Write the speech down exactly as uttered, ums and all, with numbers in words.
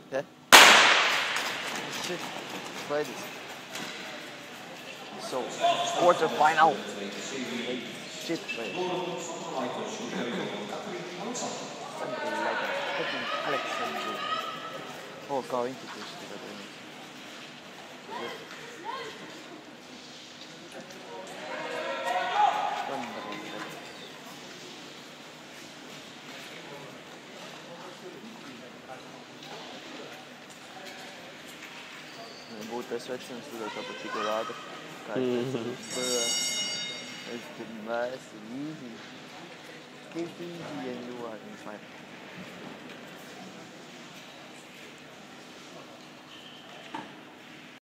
Yeah? Shit, play this. So, quarter final. Shit, play. Alexander. Oh, kau ini terus kita tanya. Būtu es vecums, tad tāpat tikko rāda. Kā es es demais, easy. Que easy and you are in my